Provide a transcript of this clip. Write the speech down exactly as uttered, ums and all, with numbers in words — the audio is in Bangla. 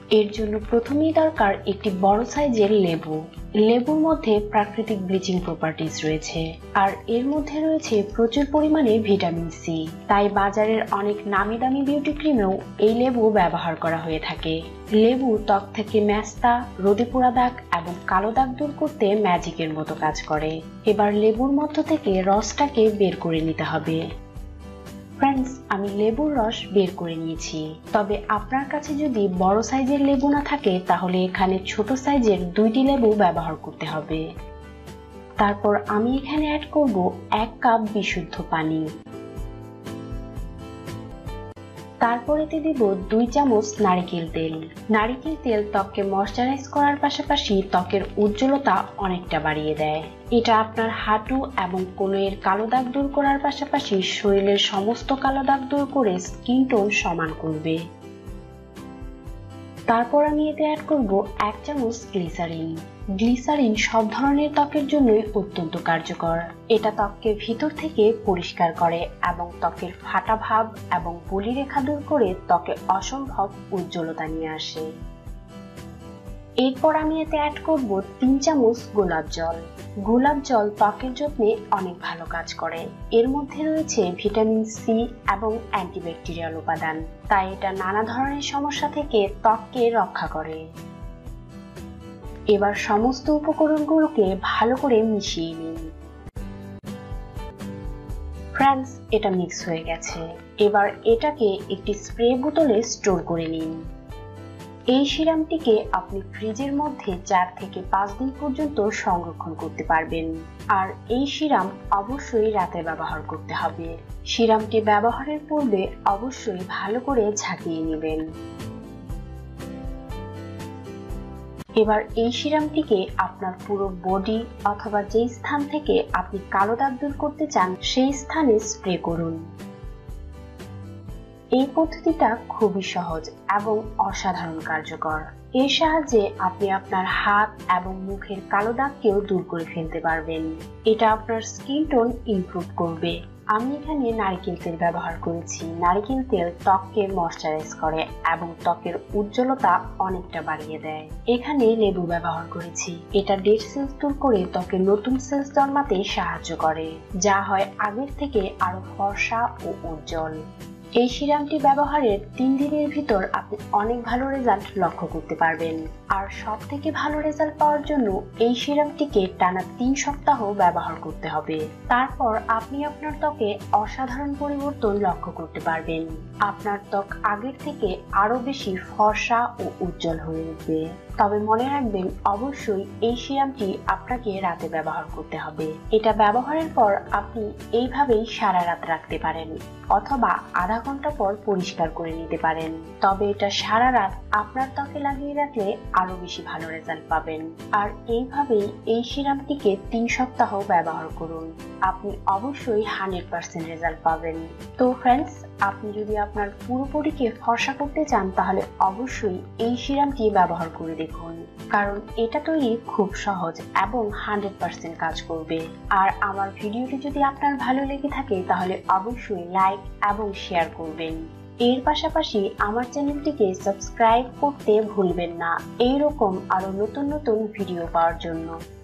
এর জন্য প্রথমেই দরকার একটি বড় সাইজের লেবু। লেবুর মধ্যে প্রাকৃতিক ব্লিচিং প্রপার্টিজ রয়েছে, আর এর মধ্যে রয়েছে প্রচুর পরিমাণে ভিটামিন সি। তাই বাজারের অনেক নামি দামি বিউটি ক্রিমেও এই লেবু ব্যবহার করা হয়ে থাকে। লেবু ত্বক থেকে ম্যাস্তা, রোদে পোড়া দাগ এবং কালো দাগ দূর করতে ম্যাজিকের মতো কাজ করে। এবার লেবুর মধ্য থেকে রসটাকে বের করে নিতে হবে। ফ্রেন্ডস, আমি লেবুর রস বের করে নিয়েছি। তবে আপনার কাছে যদি বড় সাইজের লেবু না থাকে তাহলে এখানে ছোট সাইজের দুইটি লেবু ব্যবহার করতে হবে। তারপর আমি এখানে অ্যাড করব এক কাপ বিশুদ্ধ পানি। তারপর এতে দিব দুই চামচ নারিকেল তেল। নারিকেল তেল ত্বককে ময়শ্চারাইজ করার পাশাপাশি ত্বকের উজ্জ্বলতা অনেকটা বাড়িয়ে দেয়। এটা আপনার হাঁটু এবং কোণের কালো দাগ দূর করার পাশাপাশি শরীরের সমস্ত কালো দাগ দূর করে স্কিন টোন সমান করবে। তারপর আমি এতে অ্যাড করব এক চামচ গ্লিসারিন। গ্লিসারিন সব ধরনের ত্বকের জন্যই অত্যন্ত কার্যকর। এটা ত্বককে ভিতর থেকে পরিষ্কার করে এবং ত্বকের ফাটা ভাব এবং বলিরেখা দূর করে ত্বকে অসম্ভব উজ্জ্বলতা নিয়ে আসে। এরপর আমি এতে অ্যাড করব তিন চামচ গোলাপ জল। গোলাপ জল ত্বকের যত্নে অনেক ভালো কাজ করে। এর মধ্যে রয়েছে ভিটামিন সি এবং অ্যান্টিব্যাকটেরিয়াল উপাদান, তাই এটা নানা ধরনের সমস্যা থেকে ত্বককে রক্ষা করে। এবার সমস্ত উপকরণগুলোকে ভালো করে মিশিয়ে নিন। ফ্রেন্ডস, এটা মিক্স হয়ে গেছে। এবার এটাকে একটি স্প্রে বোতলে স্টোর করে নিন। এই সিরামটিকে আপনি ফ্রিজের মধ্যে চার থেকে পাঁচ দিন পর্যন্ত সংরক্ষণ করতে পারবেন। আর এই সিরাম অবশ্যই রাতে ব্যবহার করতে হবে। সিরামটি ব্যবহারের পূর্বে অবশ্যই ভালো করে ঝাঁকিয়ে নেবেন। এবার এই সিরামটিকে আপনার পুরো বডি অথবা যেই স্থান থেকে আপনি কালো দাগ দূর করতে চান সেই স্থানে স্প্রে করুন। এই পদ্ধতিটা খুবই সহজ এবং অসাধারণ কার্যকর। এর সাহায্যে আপনি আপনার হাত এবং মুখের কালো দাগকেও দূর করে ফেলতে পারবেন। এটা আপনার স্কিন টোন ইমপ্রুভ করবে। আমি এখানে নারকেল তেল ব্যবহার করেছি। নারকেল তেল ত্বককে ময়শ্চারাইজ করে এবং ত্বকের উজ্জ্বলতা অনেকটা বাড়িয়ে দেয়। এখানে লেবু ব্যবহার করেছি। এটা ডেড সেলস দূর করে ত্বকের নতুন সেলস জন্মাতে সাহায্য করে, যা হয় আগের থেকে আরো ফর্সা ও উজ্জ্বল। এই সিরামটি ব্যবহারের তিন দিনের ভিতর আপনি অনেক ভালো রেজাল্ট লক্ষ্য করতে পারবেন। আর সব থেকে ভালো রেজাল্ট পাওয়ার জন্য এই সিরামটিকে টানা তিন সপ্তাহ ব্যবহার করতে হবে। তারপর আপনি আপনার ত্বকে অসাধারণ পরিবর্তন লক্ষ্য করতে পারবেন। আপনার ত্বক আগের থেকে আরো বেশি ফর্সা ও উজ্জ্বল হয়ে উঠবে। তবে মনে রাখবেন, অবশ্যই এই সিরামটি আপনাকে রাতে ব্যবহার করতে হবে। এটা ব্যবহারের পর আপনি এইভাবেই সারা রাত রাখতে পারেন অথবা আধা ঘন্টা পর পরিষ্কার করে নিতে পারেন। তবে এটা সারা রাত আপনার ত্বকে লাগিয়ে রাখলে আরো বেশি ভালো রেজাল্ট পাবেন। আর এইভাবেই এই সিরামটিকে তিন সপ্তাহ ব্যবহার করুন। আপনি অবশ্যই হান্ড্রেড পার্সেন্ট রেজাল্ট পাবেন। তো ফ্রেন্ডস, আপনি যদি আপনার পুরো বডিকে ফর্সা করতে চান তাহলে অবশ্যই এই সিরামটি ব্যবহার করে দেখুন, কারণ এটা তৈরি খুব সহজ এবং হান্ড্রেড পার্সেন্ট কাজ করবে। আর আমার ভিডিওটি যদি আপনার ভালো লেগে থাকে তাহলে অবশ্যই লাইক এবং শেয়ার করবেন। এর পাশাপাশি আমার চ্যানেলটিকে সাবস্ক্রাইব করতে ভুলবেন না এইরকম আরো নতুন নতুন ভিডিও পাওয়ার জন্য।